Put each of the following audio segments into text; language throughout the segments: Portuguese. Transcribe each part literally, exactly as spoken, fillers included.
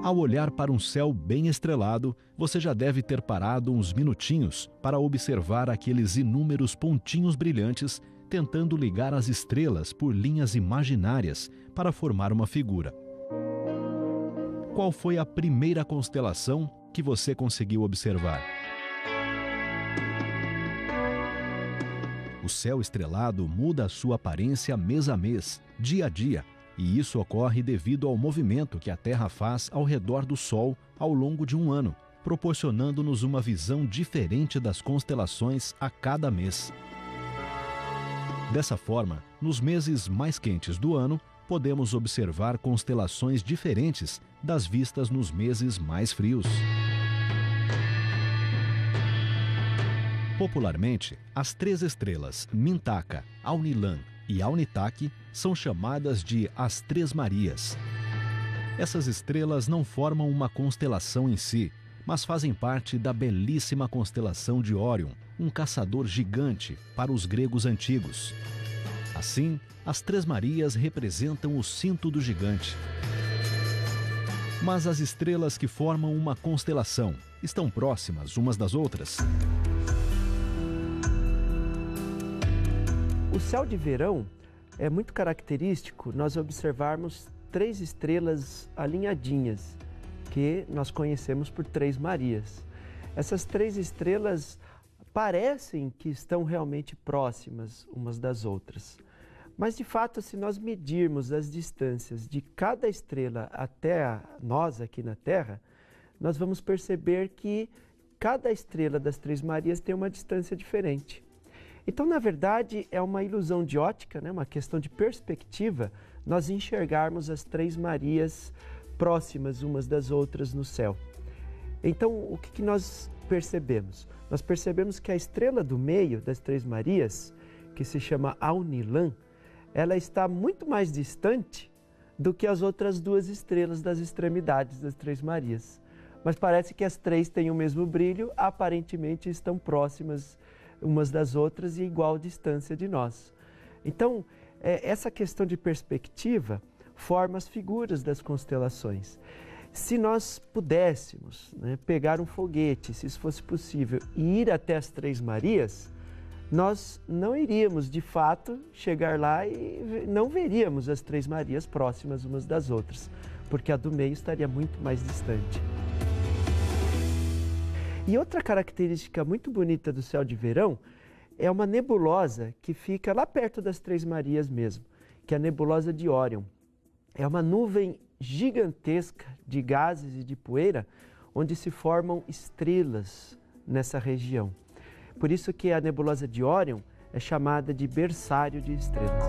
Ao olhar para um céu bem estrelado, você já deve ter parado uns minutinhos para observar aqueles inúmeros pontinhos brilhantes tentando ligar as estrelas por linhas imaginárias para formar uma figura. Qual foi a primeira constelação que você conseguiu observar? O céu estrelado muda a sua aparência mês a mês, dia a dia, e isso ocorre devido ao movimento que a Terra faz ao redor do Sol ao longo de um ano, proporcionando-nos uma visão diferente das constelações a cada mês. Dessa forma, nos meses mais quentes do ano, podemos observar constelações diferentes das vistas nos meses mais frios. Popularmente, as três estrelas Mintaka, Alnilam e Alnitak são chamadas de as Três Marias. Essas estrelas não formam uma constelação em si, mas fazem parte da belíssima constelação de Órion, um caçador gigante para os gregos antigos. Assim, as Três Marias representam o cinto do gigante. Mas as estrelas que formam uma constelação estão próximas umas das outras? O céu de verão é muito característico nós observarmos três estrelas alinhadinhas, que nós conhecemos por Três Marias. Essas três estrelas parecem que estão realmente próximas umas das outras. Mas, de fato, se nós medirmos as distâncias de cada estrela até nós aqui na Terra, nós vamos perceber que cada estrela das Três Marias tem uma distância diferente. Então, na verdade, é uma ilusão de ótica, né? Uma questão de perspectiva, nós enxergarmos as Três Marias próximas umas das outras no céu. Então, o que, que nós percebemos? Nós percebemos que a estrela do meio das Três Marias, que se chama Alnilam, ela está muito mais distante do que as outras duas estrelas das extremidades das Três Marias. Mas parece que as três têm o mesmo brilho, aparentemente estão próximas umas das outras e igual distância de nós. Então, é, essa questão de perspectiva forma as figuras das constelações. Se nós pudéssemos, né, pegar um foguete, se isso fosse possível, e ir até as Três Marias, nós não iríamos, de fato, chegar lá e não veríamos as Três Marias próximas umas das outras, porque a do meio estaria muito mais distante. E outra característica muito bonita do céu de verão é uma nebulosa que fica lá perto das Três Marias mesmo, que é a nebulosa de Órion. É uma nuvem gigantesca de gases e de poeira, onde se formam estrelas nessa região. Por isso que a nebulosa de Órion é chamada de berçário de estrelas.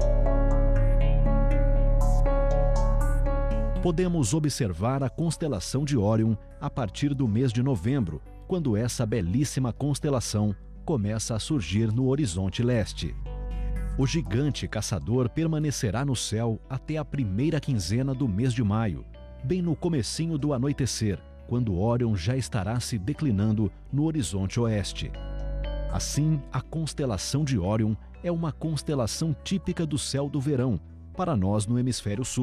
Podemos observar a constelação de Órion a partir do mês de novembro, quando essa belíssima constelação começa a surgir no horizonte leste. O gigante caçador permanecerá no céu até a primeira quinzena do mês de maio, bem no comecinho do anoitecer, quando Órion já estará se declinando no horizonte oeste. Assim, a constelação de Órion é uma constelação típica do céu do verão, para nós no hemisfério sul.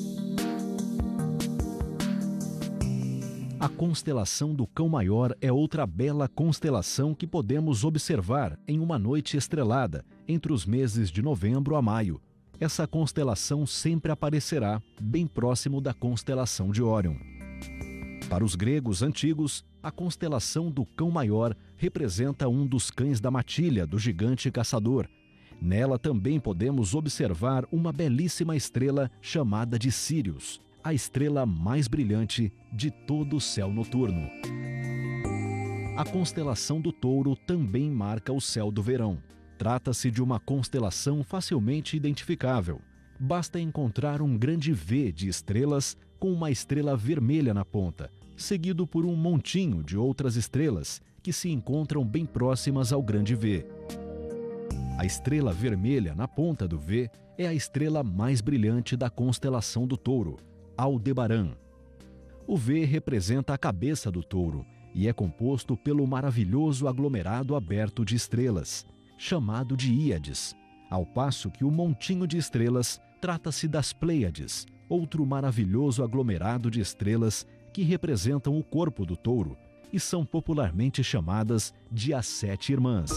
A constelação do Cão Maior é outra bela constelação que podemos observar em uma noite estrelada, entre os meses de novembro a maio. Essa constelação sempre aparecerá bem próximo da constelação de Órion. Para os gregos antigos, a constelação do Cão Maior representa um dos cães da matilha do gigante caçador. Nela também podemos observar uma belíssima estrela chamada de Sírius, a estrela mais brilhante de todo o céu noturno. A constelação do Touro também marca o céu do verão. Trata-se de uma constelação facilmente identificável. Basta encontrar um grande V de estrelas com uma estrela vermelha na ponta, seguido por um montinho de outras estrelas que se encontram bem próximas ao grande V. A estrela vermelha na ponta do V é a estrela mais brilhante da constelação do Touro, Aldebaran. O V representa a cabeça do touro e é composto pelo maravilhoso aglomerado aberto de estrelas, chamado de Íades, ao passo que o montinho de estrelas Trata-se das Pleiades, outro maravilhoso aglomerado de estrelas que representam o corpo do touro e são popularmente chamadas de as Sete Irmãs.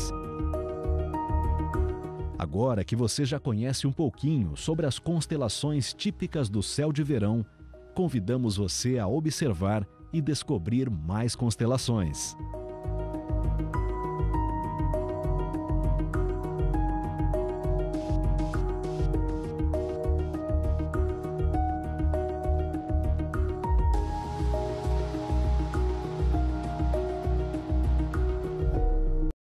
Agora que você já conhece um pouquinho sobre as constelações típicas do céu de verão, convidamos você a observar e descobrir mais constelações.